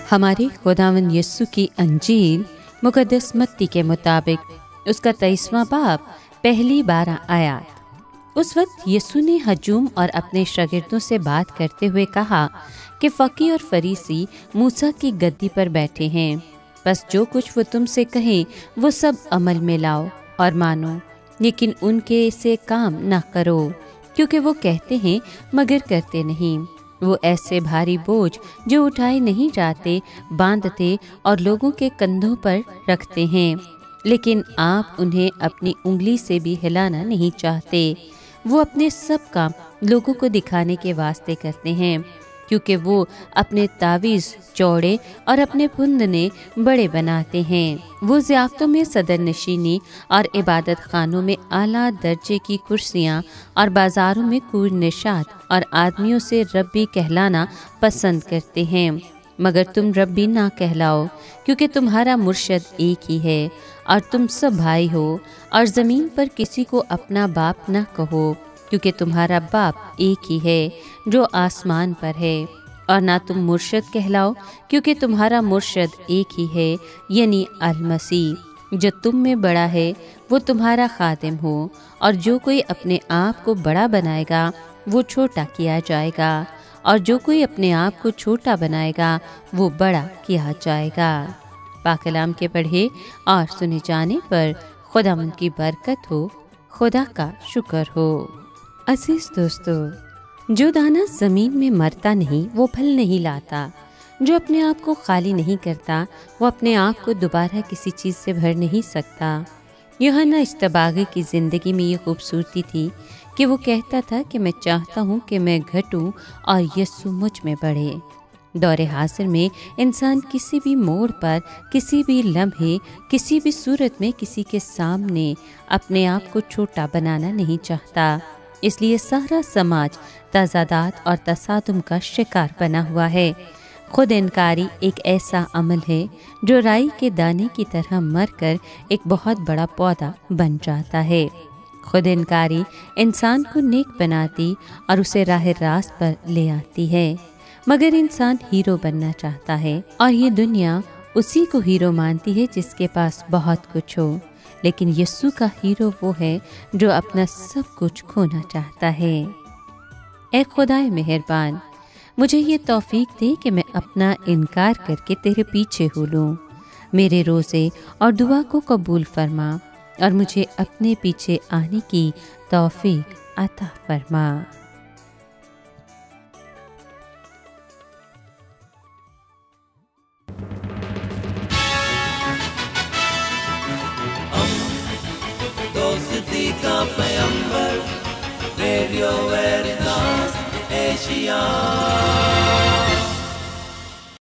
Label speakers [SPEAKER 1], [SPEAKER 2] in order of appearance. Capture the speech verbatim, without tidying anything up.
[SPEAKER 1] ہمارے خداوند یسوع کی انجیل مقدس متی کے مطابق اس کا تیئیسواں باب پہلی بارہ آیات۔ اس وقت یسوع نے ہجوم اور اپنے شاگردوں سے بات کرتے ہوئے کہا کہ فقیہ اور فریسی موسیٰ کی گدی پر بیٹھے ہیں، بس جو کچھ وہ تم سے کہیں وہ سب عمل میں لاؤ اور مانو، لیکن ان کے سے کام نہ کرو، کیونکہ وہ کہتے ہیں مگر کرتے نہیں۔ وہ ایسے بھاری بوجھ جو اٹھائے نہیں جاتے باندھتے اور لوگوں کے کندھوں پر رکھتے ہیں، لیکن آپ انہیں اپنی انگلی سے بھی ہلانا نہیں چاہتے۔ وہ اپنے سب کام لوگوں کو دکھانے کے واسطے کرتے ہیں، کیونکہ وہ اپنے تعویذ چوڑے اور اپنے پھندنے بڑے بناتے ہیں۔ وہ ضیافتوں میں صدر نشینی اور عبادت خانوں میں اعلیٰ درجے کی کرسیاں اور بازاروں میں کور نشاد اور آدمیوں سے ربی کہلانا پسند کرتے ہیں، مگر تم ربی نہ کہلاؤ، کیونکہ تمہارا مرشد ایک ہی ہے اور تم سب بھائی ہو، اور زمین پر کسی کو اپنا باپ نہ کہو، کیونکہ تمہارا باپ ایک ہی ہے جو آسمان پر ہے، اور نہ تم مرشد کہلاؤ، کیونکہ تمہارا مرشد ایک ہی ہے، یعنی المسیح۔ جو تم میں بڑا ہے وہ تمہارا خادم ہو، اور جو کوئی اپنے آپ کو بڑا بنائے گا وہ چھوٹا کیا جائے گا، اور جو کوئی اپنے آپ کو چھوٹا بنائے گا وہ بڑا کیا جائے گا۔ پاک کلام کے پڑھے اور سنے جانے پر خداوند کی برکت ہو، خدا کا شکر ہو۔ عزیز دوستو، جو دانہ زمین میں مرتا نہیں وہ پھل نہیں لاتا، جو اپنے آپ کو خالی نہیں کرتا وہ اپنے آپ کو دوبارہ کسی چیز سے بھر نہیں سکتا۔ یوحنا اشتباغی کی زندگی میں یہ خوبصورتی تھی کہ وہ کہتا تھا کہ میں چاہتا ہوں کہ میں گھٹوں اور یسوع مجھ میں بڑھے۔ دور حاضر میں انسان کسی بھی موڑ پر، کسی بھی لمحے، کسی بھی صورت میں کسی کے سامنے اپنے آپ کو چھوٹا بنانا نہیں چاہتا، اس لیے سارا سماج تضادات اور تصادم کا شکار بنا ہوا ہے۔ خود انکاری ایک ایسا عمل ہے جو رائی کے دانے کی طرح مر کر ایک بہت بڑا پودا بن جاتا ہے۔ خود انکاری انسان کو نیک بناتی اور اسے راہ راست پر لے آتی ہے، مگر انسان ہیرو بننا چاہتا ہے، اور یہ دنیا اسی کو ہیرو مانتی ہے جس کے پاس بہت کچھ ہو، لیکن یسوع کا ہیرو وہ ہے جو اپنا سب کچھ کھونا چاہتا ہے۔ اے خدائے مہربان، مجھے یہ توفیق دے کہ میں اپنا انکار کر کے تیرے پیچھے ہو لوں۔ میرے روزے اور دعا کو قبول فرما اور مجھے اپنے پیچھے آنے کی توفیق عطا فرما۔
[SPEAKER 2] دوستی کا پیمبر، ریڈیو ویریتاس ایشیا۔